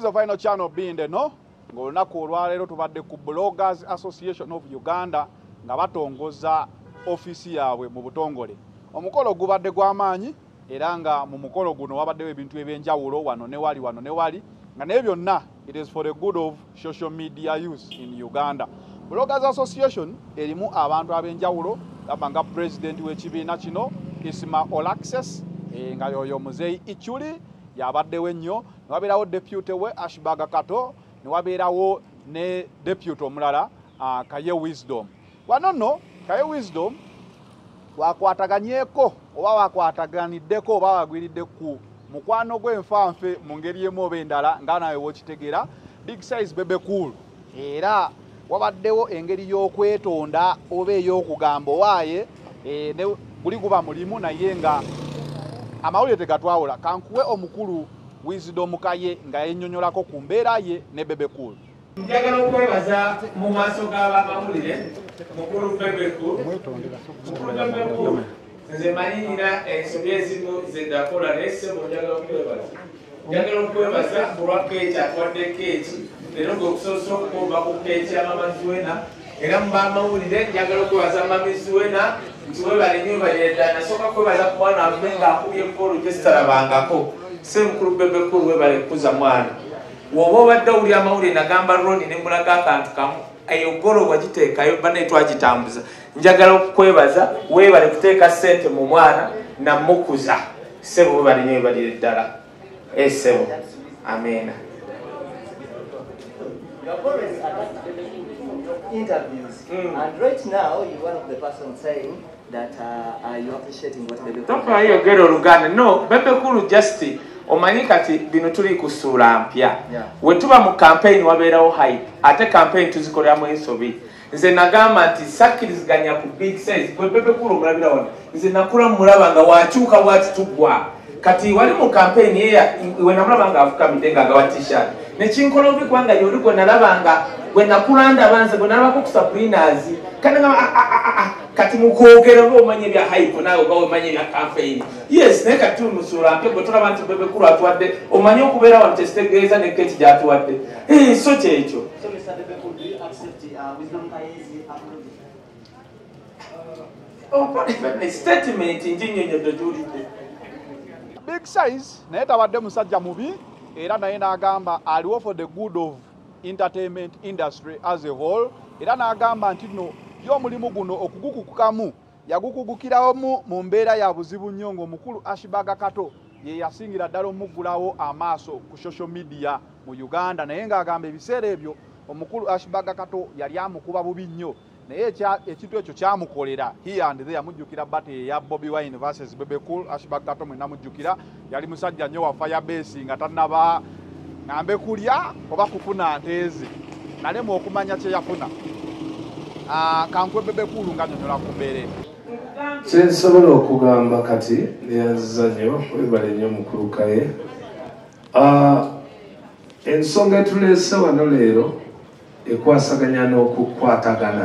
is the final channel being the no ng'olunaku olwaleero tubadde ku Bloggers Association of Uganda nga batongoza ofisi yaabwe mu butongole. Omukolo gubadde gw'amaanyi era nga mu mukolo guno wabaddewo ebintu eby'enjawulo wano ne wali nga naye byonna it is for the good of social media use in Uganda. Bloggers Association erimu abantu ab'enjawulo nga president w'ekibiina kino Isma Olaxes nga yoyo Muzeyi Ichuli yabaddewo ennyo, ne wabeerawo deputy we Ashbaga Kato, ne wabeerawo ne deputy omulala Kaye Wisdom. Wano nno Kaye Wisdom wakwataganyeeko oba wakwataganiddeko oba wagwiridde ku mukwano gw'enfanfe mu ngeri emu oba endala nga nawe w'okitegeera Big Size Bebe Cool, era wabaddewo engeri y'okwetonda oba ey'okugamba owaaye ne buli guba mulimu naye nga amawulire tegatwawula. Kankuwe omukulu Wisdom Kaye nga yennyonnyolako ku mbeera ye ne Bebe Cool. Njagala okwebaza mu maaso g'abamawulire mukulu Bebe Cool. Nze manyi nina ensobi ezimu ze ndakola naye ssebo njagala okwebaza. Njagala okwebaza olwa keeki atwadde keeki leero ng'okusoose okukomba ku keeki ya Mama Zuena, era mu bamawulire njagala okwebaza Mami Zuena nti webale nnyo balira. Nasooka kwebaza ku mwana waffe ng'akubye mpolo gye sitalabangako. Ssemukulu Bebe Cool webale kuza mwana. Woba obadde owulira amawulire nagamba Roni ne mulaga akantu kamu eyo golo wagiteekayo banne twagitambuza. Njagala okukwebaza weebale kuteeka ssente mu mwana namukuza. Ssebo webale nnyo webalire ddala. Ssebo. Ameena. Interviews. And right now, you're one of the persons saying that you're appreciating what Bebe Cool. Don't cry your girl Luganda. No, Bebe Cool just omanyi kati bino tuli kusuula mpya. We tuba mu campaign wabeerawo hype. Ate campaign tuzikoleramu ensobi. Nze nagamba nti sakkiriziganya ku Big Size. Gwe Bebe Cool omulabira wano. Nze nakula mulaba nga wakyuka bwati tugwa. Kati wali mu campaign ye we namulaba nga afukamidde nga agawa t-shirt. Ne kinkola obi kubanga yoli gwe nalaba nga gwe nakulanda banze gwe nalabako ku Sabrinas. Kati mukwogera ng'omanya ebya hype naawe nga omanya ebya campaign. Yes, naye kati tumusuula mpya gwe tulaba nti Bebe Cool atuwadde omanye okubeera wano tekitegeeza ne keeki gy'atuwadde. So kyekyo. So Mr. Bebe Cool, do you accept Wisdom Kaye's apology? Statement njinyonyodde gy'olidde. Big Size naye tabadde musajja mubi era naye n'agamba aliwo for the good of entertainment industry as a whole, era n'agamba nti no y'omulimu guno okugukukukamu yagukugukirawo mu mbeera ya buzibu nnyo ng'omukulu Ashbaga Kato ye yasingira ddala omuggulawo amaaso ku social media mu Uganda, naye ng'agamba ebiseera ebyo omukulu Ashbaga Kato yali amukuba bubi nnyo, naye ekintu ekyo kyamukolera here and there. Mujjukira bate ya Bobi Wine versus Bebe Cool. Ashbaga Kato mwenna mujjukira yali musajja nnyo wa Firebase nga tannaba ngambe kulya oba kufuna nteezi nalemu okumanya kye yafuna. Kankwe Bebe Cool nga nyonyola ku mbeera. Kyensobola okugamba kati neyanziza nnyo webale nnyo mukulu Kaye. Ensonga etuleese wano leero ekwasaganya n'okukwatagana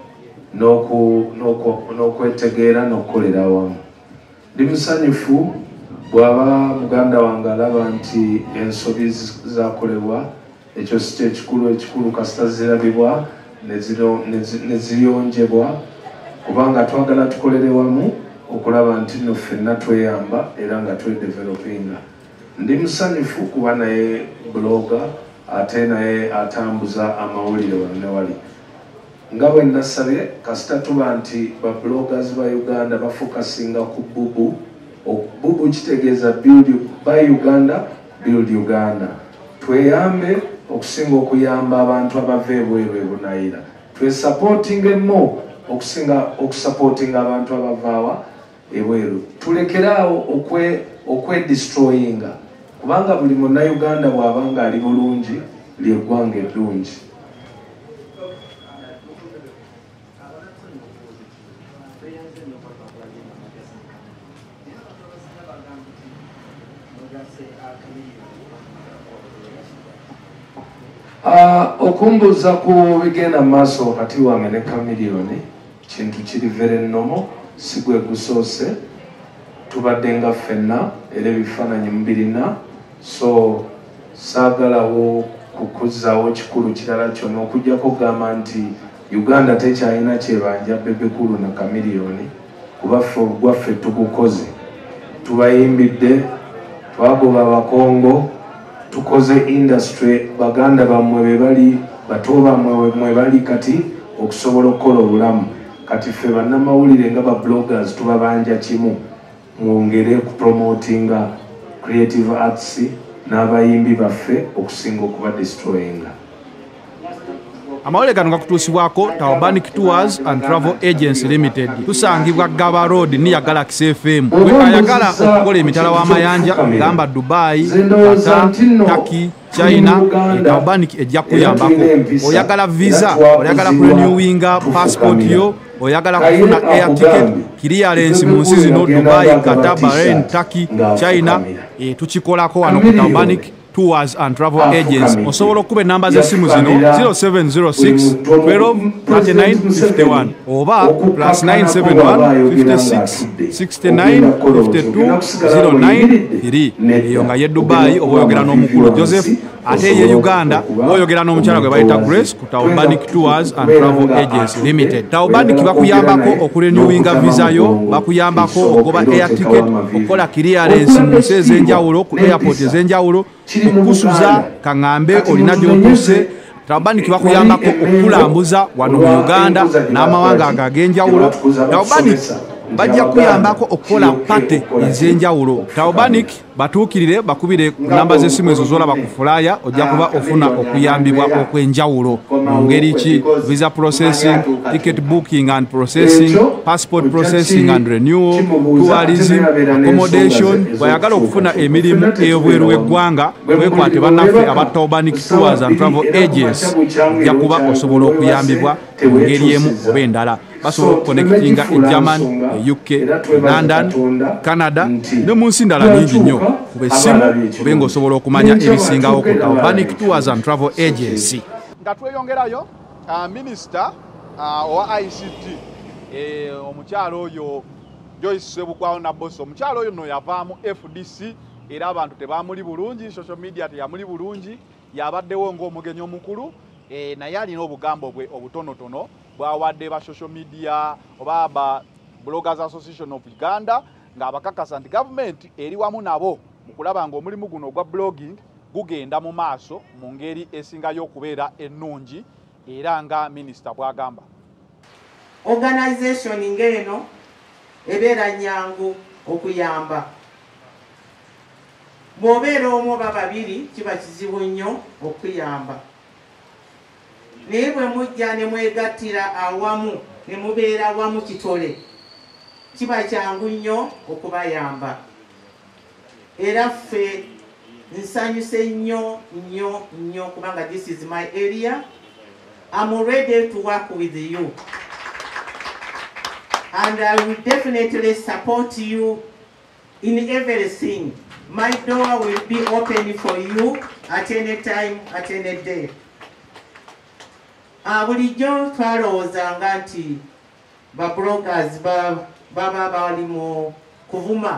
n'okwetegeera n'okukolera awamu. Ndi musanyufu bw'aba muganda wange alaba nti ensobi zakolebwa, ekyo si kyekikulu kasita zirabibwa ne ziyonjebwa, kubanga twagala tukolere wamu okulaba nti nno ffenna tweyamba era nga twedevelopinga. Ndi musanyufu kuba naye blogger ate naye atambuza amawulire wano ne wali. Nga bwe nasabye kasita tuba nti ba bloggers ba Uganda bafokasinga ku bubu. Bubu kitegeeza by Uganda, build Uganda. Tweyambe okusinga okuyamba abantu abava ebweru ebunayira. Twesapotinge mo okusinga okusupportinga abantu abavaawa ebweru. Tulekeraawo okwedestroyinga, kubanga buli Munnayuganda bw'abanga ali bulungi ly'eggwanga eddungi. Okumbuuza ku bigenda maaso wakati wange ne Chameleone kintu kiri very nnomo, si gwe gusoose. Tubadde nga ffenna era ebifaananyi mubirina, so saagalawo kukuzzaawo kikulu kirala kyonna okujjako okugamba nti Uganda tekyalina kyebanja Bebekulu na Chameleone kuba ffe ogwaffe tugukoze tubayimbidde twagoba abakongo tukoze industry baganda bammwe be bali bato bammwe mwe bali kati okusobola okukola obulamu kati ffe bannamawulire nga ba bloggers tubabanja kimu mwongere kupromotinga creative arts n'abayimbi baffe okusinga okuba destroyinga. Amawulire gano gakutuusibwako Taobanik Tours and Travel Agency Limited. Tusangibwa Gaba Road niya Galaxy FM. Gwe ayagala okukola emitala w'amayanja gamba Dubai, Qatar, Turkey, China, Taobanik ejja kuyambako. Oyagala visa, oyagala kurenewinga passport yo, oyagala kufuna air ticket, clearance mu nsi zino Dubai, Qatar, Bahrain, Turkey, China, tukikolako wano ku Taobanik Tours and Travel Agency. Osobola okuba enamba z'essimu zino 0706 12 39 51 oba +971 56 69 52 09 3. Eyo nga ye Dubai oba oyogera n'omukulu Joseph, ate ye Uganda oyogera n'omukyala gwe bayita Grace ku Taobanik Tours and Travel Agency Limited. Taobanik bakuyambako okurenewinga visa yo, bakuyambako okugoba air ticket, okukola clearance mu nsi ez'enjawulo ku airport ez'enjawulo, okusuza kaŋŋambe olina gy'otuuse. Taobanik bakuyambako okukulambuza wano mu Uganda n'amawanga ag'enjawulo. Taobanik bajja kuyambako okukola pate ez'enjawulo. Taobanik batuukirire bakubire ku namba z'essimu ezo z'olaba ku fulaya, ojja kuba ofuna okuyambibwa okw'enjawulo mu ngeri ki: visa processing, ticket booking and processing, passport processing and renewal, tourism, accommodation. Bw'ayagala okufuna emirimu ey'obweru w'eggwanga, weekwate bannaffe aba Taobanik Tours and Travel Agency, ojja kuba osobola okuyambibwa mu ngeri emu oba endala. Basobola okuconnectinga e German, e UK, London, Canada ne mu nsi ndala nyingi nnyo. Kuba essimu obe ng'osobola okumanya ebisingawo ku Taobanik Tours and Travel Agency. Nga tweyongerayo minisita owa ICT omukyalo oyo Joyce Sebukwawo Nabbosa, omukyalo oyo nno yavaamu FDC era abantu tebamuli bulungi, social media teyamuli bulungi, yabaddewo ng'omugenyi omukulu naye alina obugambo bwe obutonotono bwawadde ba social media oba ba Bloggers Association of Uganda ng'abakakasa nti gavumenti eri wamu nabo mu kulaba ng'omulimu guno ogwa blogging gugenda mu maaso mu ngeri esingayo okubeera ennungi era nga minisita bw'agamba. Organization ng'eno ebeera nnyangu okuyamba. Bw'obeera omu oba babiri kiba kizibu nnyo okuyamba. Naye bwe mujja ne mwegattira awamu ne mubeera wamu kitole, kiba kyangu nnyo okubayamba. Era ffe nsanyuse nnyo nnyo nnyo kubanga this is my area. I'm ready to work with you. And I will definitely support you in everything. My door will be open for you at any time, at any day. Bulijjo twalowoozanga nti ba bloggers baba bali mu kuvuma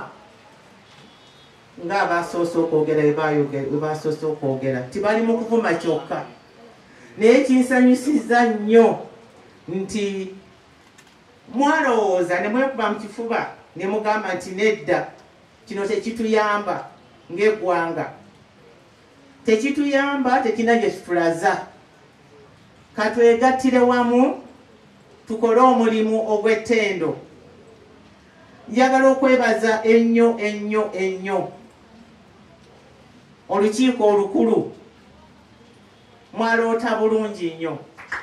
nga basoose okwogera basoose okwogera tibali mu kuvuma kyokka. Naye kinsanyusizza nnyo nti mwalowooza ne mwekuba mu kifuba ne mugamba nti nedda kino tekituyamba ng'eggwanga, tekituyamba, tekina gye kitulaza. Katwegattire wamu tukole omulimu ogw'ettendo. Njagala okwebaza ennyo ennyo ennyo olukiiko olukulu, mwaloota bulungi nnyo.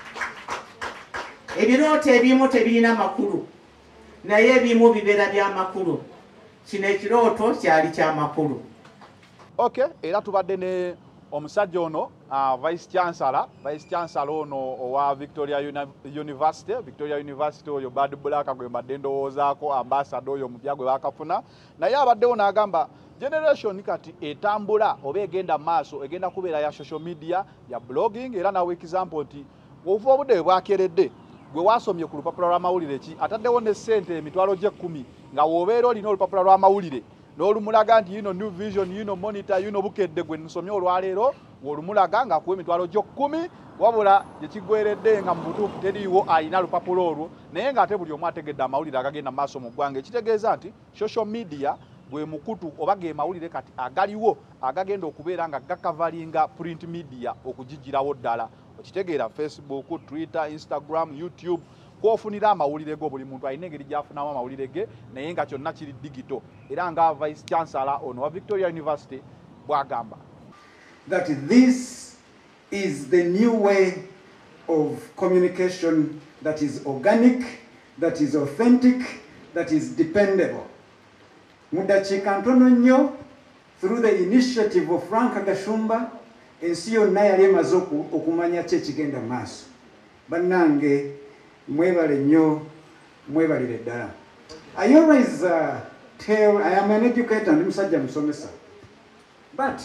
Ebirooto ebimu tebirina makulu naye ebimu bibeera by'amakulu. Kino ekirooto kyali ky'amakulu. Okay, era tubadde ne omusajja ono vice chancellor ono owa Victoria University oyo Bad Black gwe mbadde ndowoozaako, ambassador oyo omupya gwe bakafuna, naye abaddewo n'agamba generation kati etambula oba egenda maaso egenda kubeera ya social media ya blogging. Era nawe example nti obuva obudde bwakeredde gwe wasomye ku lupapula lw'amawulire ki ataddewo ne ssente emitwalo gye 10 nga woobeera olina olupapula lw'amawulire n'olumulaga nti yino New Vision yino Monitor yino Bukedde gwe nsomye olwaleero olumulaga nga kuwa emitwalo gyo 10 wabula gyekigweredde nga mu butuufu teriiwo alina lupapula olwo naye ng'ate buli omu ategedde amawulire agagenda mu maaso mu ggwanga ekitegeeza nti social media gwe mukutu oba ge mawulire kati agaliwo agagenda okubeera nga gakavalinga print media okugigirawo ddala okitegeera Facebook, Twitter, Instagram, YouTube kwofunira amawulire go buli muntu alina engeri gyafunamu amawulire ge naye nga kyonna kiri digital era nga Vice Chancellor ono wa Victoria University bwagamba that this is the new way of communication that is organic, that is authentic, that is dependable. Mudakiika ntono nnyo through the initiative of Frank Gashumba ensi yonna yali emaze okumanya ki ekigenda maaso. Bannange mwebale nnyo mwebalire ddala. I always tell, I am an educator ndi musajja musomesa, but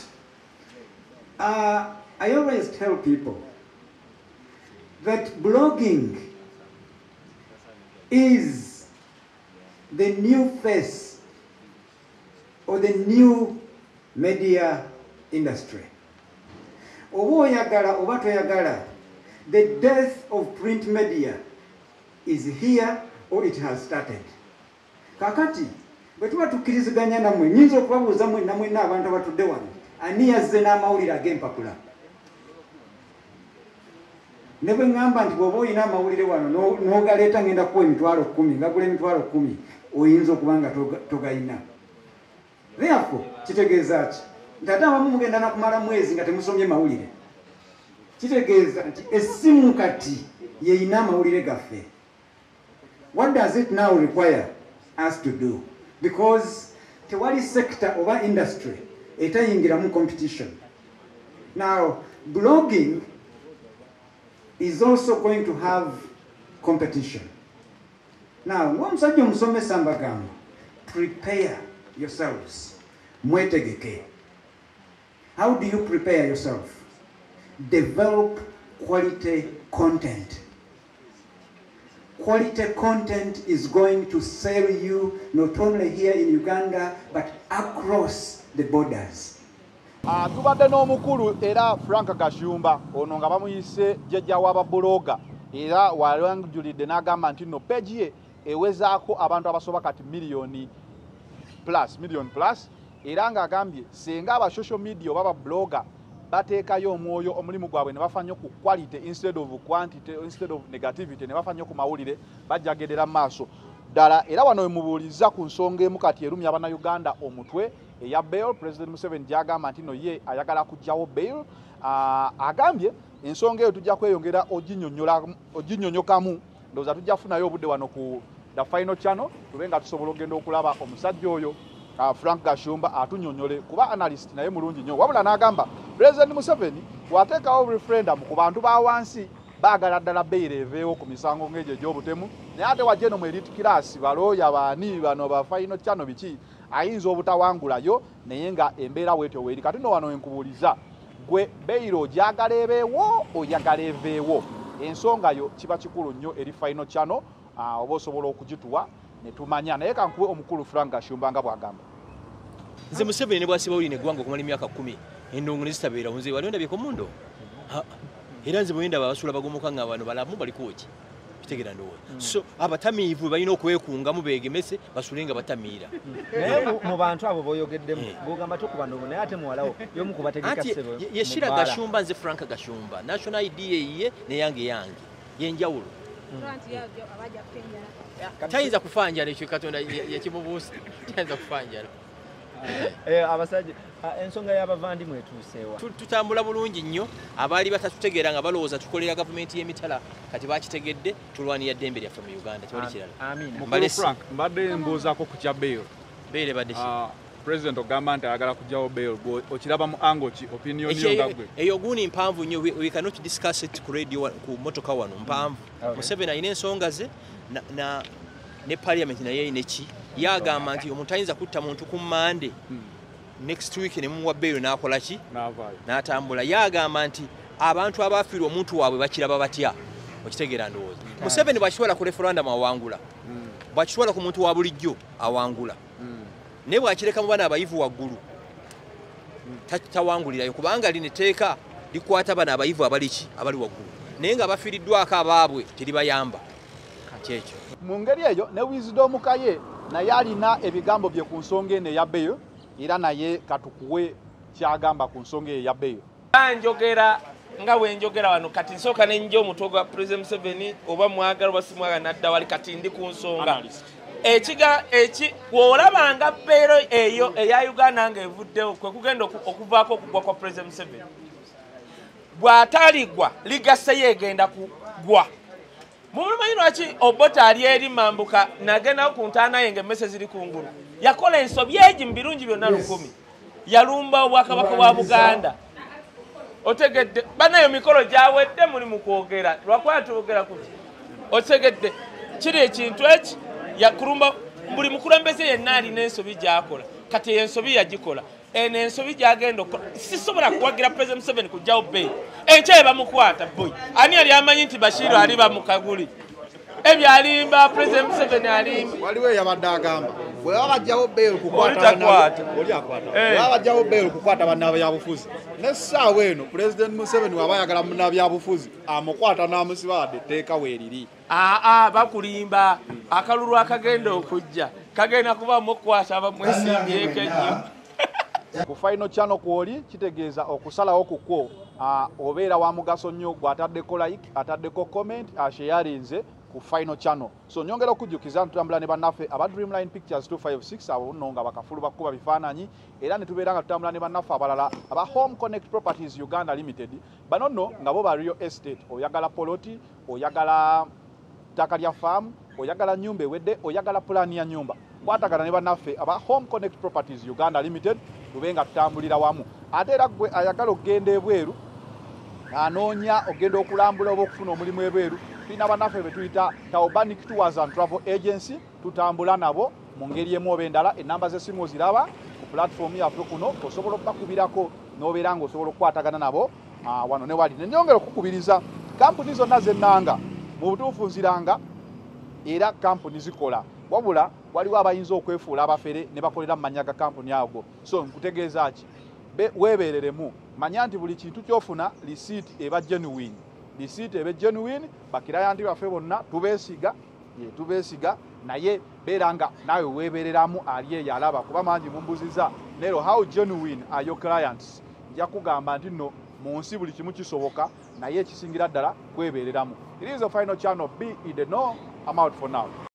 I always tell people that blogging is the new face or the new media industry. Oba oyagala oba toyagala, the death of print media is here or it has started. Kakati bwe tuba tukkiriziganya nammwe nyinza okubabuuza mwenna mwenna abantu abatudde wano ani yazze n'amawulire ag'empapula ne bwe ŋŋamba nti bw'oba olina amawulire wano n'ogaleeta ngenda kuwa emitwalo 10 ngagula emitwalo 10 oyinza okuba nga togayina. Therefore kitegeeza ki nti ate abamu mugenda nakumala mwezi nga temusomye mawulire. Kitegeeza nti essimu kati yeyina amawulire gaffe. What does it now require us to do? Because tewali sector oba industry etayingiramu competition. Now blogging is also going to have competition. Now ng'omusajja omusomesa mbagamba prepare yourselves. Mwetegeke. How do you prepare yourself? Develop quality content. Quality content is going to sell you not only here in Uganda but across the borders. Tubadde n'omukulu era Frank Gashumba ono nga bamuyise jjajja w'ababulooga era walanjulidde n'agamba nti no page ye ewezaako abantu abasoba kati million plus era ng'agambye senga aba social media oba blogger bateekayo omwoyo omulimu gwabwe ne bafa nnyo ku quality instead of quantity, instead of negativity ne bafa nnyo ku mawulire bajjagerera maaso ddala era wano we mubuuliza ku nsonga emu kati erumya Bannayuganda omutwe eya bail. President Museveni gy'agamba nti no ye ayagala kuggyawo bail. Agambye ensonga eyo tujja kweyongera oginnyonnyokamu ndowooza tujja kufunayo obudde wano ku the final channel tube nga tusobola okugenda okulaba omusajja oyo Frank Gashumba atunnyonnyole kuba analyst naye mulungi nnyo wabula n'agamba President Museveni bw'ateekawo referendum ku bantu ba wansi baagala ddala bail eveewo ku misango ng'egyo egy'obutemu naye ate wajja eno mu elite class balooya baani bano ba final channel biki ayinza obutawangulayo naye nga embeera bwetyo weeri kati no wano enkubuuliza gwe bail ogyagala ebeewo oyagala eveewo ensonga yo kiba kikulu nnyo eri final channel oba osobola okugituwa ne tumanya naye kankuwe omukulu Frank Gashumba nga bw'agamba nze Museveni ne bwasiba oli neggwanga okumala emyaka 10 endongo ne zitabeera nze wali ondabyeko mundo era nze bwenda babasula bagomoka nga bano balamu baliko ki kitegera ndowooza so abatamiivu balina okwekungamu beegemese basule nga batamiira naye mu bantu abo boyogeddemu bogamba tokuba ndobo naye ate muwalawo y'omu kubategeka ssebo yeshira Gashumba nze Frank Gashumba national ID ye yange yenjawulo tayinza kufanjala ekyo Katonda yakimubuusa tayinza kufanjala abasajja ensonga y'abavandi mwetuuseewa tutambula bulungi nnyo abaali batatutegeera nga balowooza tukolera gavumenti y'emitala kati bakitegedde tulwanira ddembe lyaffe mu Uganda tewali kirala Mukulu Frank mbadde mbuuzaako ku kya bail badde President ogamba nti ayagala kuggyawo bail okiraba mu angle ki opinion yo nga gwe eyo guuni mpanvu nnyo we cannot discuss it ku radio ku motoka wano mpanvu Museveni alina ensonga ze ne parliament naye ayina ki yagamba nti omuntu ayinza kutta muntu ku Monday next week ne mumuwa bail n'akola ki n'atambula yagamba nti abantu abafiirwa omuntu waabwe bakiraba batya okitegeera ndowooza Museveni bw'akitwala ku referendum awangula bw'akitwala ku muntu wa bulijjo awangula naye bw'akireka mu bana abayivu waggulu tawangulirayo kubanga lineteeka likwata bana abayivu abali waggulu naye nga bafiiriddwako abaabwe teribayamba kyekyo mu ngeri eyo ne Wisdom Kaye naye alina ebigambo bye ku nsonga eno eya bbeeyo era naye katukuwe kyagamba ku nsonga eyo eya bbeeyo. Njogera nga bwe njogera wano kati nsooka ne njja omutwe gwa President Museveni oba mwagala oba simwagala nadda wali kati ndi ku nsonga bw'olabanga bbeero eyo eya Uganda nga evuddewo kwe kugenda okuvaako okugwa kwa President Museveni bw'ataligwa ligaseyo egenda kugwa. Mumanyi lwaki Obote ali eri Mambuka nagendawo ku ntaana ye ng'emmese ziri kungulu yakola ensobi egi mu birungi byonna 100 yalumba obwakabaka bwa Buganda. Otegedde banayo mikolo gyawedde muli mu kwogera lwakuba twogera kuki otegedde kiri ekintu eki yakulumba buli mukulembeze yenna alina ensobi gy'akola kati ensobi yagikola eno ensobi gy'agenda okukola sisobola kuwagira President Museveni kujjawo bbeeyi enkya bamukwata boy ani yali amanyi nti Bashiru ali bamukaguli ebyalimba President Museveni alimba waliwo yabadde agamba bwe babajjawo bbeeyi okukwata bannabyabufuzi n'essaawa eno President Museveni waba ayagala munnabyabufuzi amukwata n'amusiba wadde etteeka weeriri. Bakulimba akalulu akagenda okujja kagenda kuba mukwata abamwesimbyeko ennyo. Ku final channel kwoli kitegeeza okusalawo kukwo obeera wa mugaso nnyo gw'ataddeko like ataddeko comment sharinze ku final channel. So nyongera okujjukiza ntutambula ne bannaffe aba Dreamline Pictures 256 abo nno nga bakafulu bakuba bifaananyi era ne tubeera nga tutambula ne bannaffe abalala aba Home Connect Properties Uganda Limited bano nno nga bo ba real estate oyagala poloti oyagala ttaka lya farm oyagala nyumba ewedde oyagala pulaani ya nyumba kwatagana ne bannaffe aba Home Connect Properties Uganda Limited tubenga tutambulira wamu ate era gwe ayagala okugenda ebweru anoonya ogenda okulambula oba okufuna omulimu ebweru tulina bannaffe be tuyita Taubanic Tours and Travel Agency tutambula nabo mu ngeri emu oba endala ennamba z'essimu oziraba ku platform yaffe kuno osobola okubakubirako n'obeera ng'osobola okukwatagana nabo wano ne wali nenyongera okukubiriza kampuni zonna zennanga mu butuufu nziranga era kampuni zikola wabula waliwo abayinza okwefuula abafere ne bakolera mu mannya ga kampuni ago. So nkutegeeza ki weebereremu manya nti buli kintu kyofuna receipt eba genuine bakirayanti baffe bonna tubeesiga naye beera nga naawe weebereramu ali eyo alaba kuba mangi mumbuziza nero how genuine are your clients nja kugamba nti nno mu nsi buli kimu kisoboka naye ekisingira ddala kwebereramu. It is the final channel. Be in the know. I'm out for now.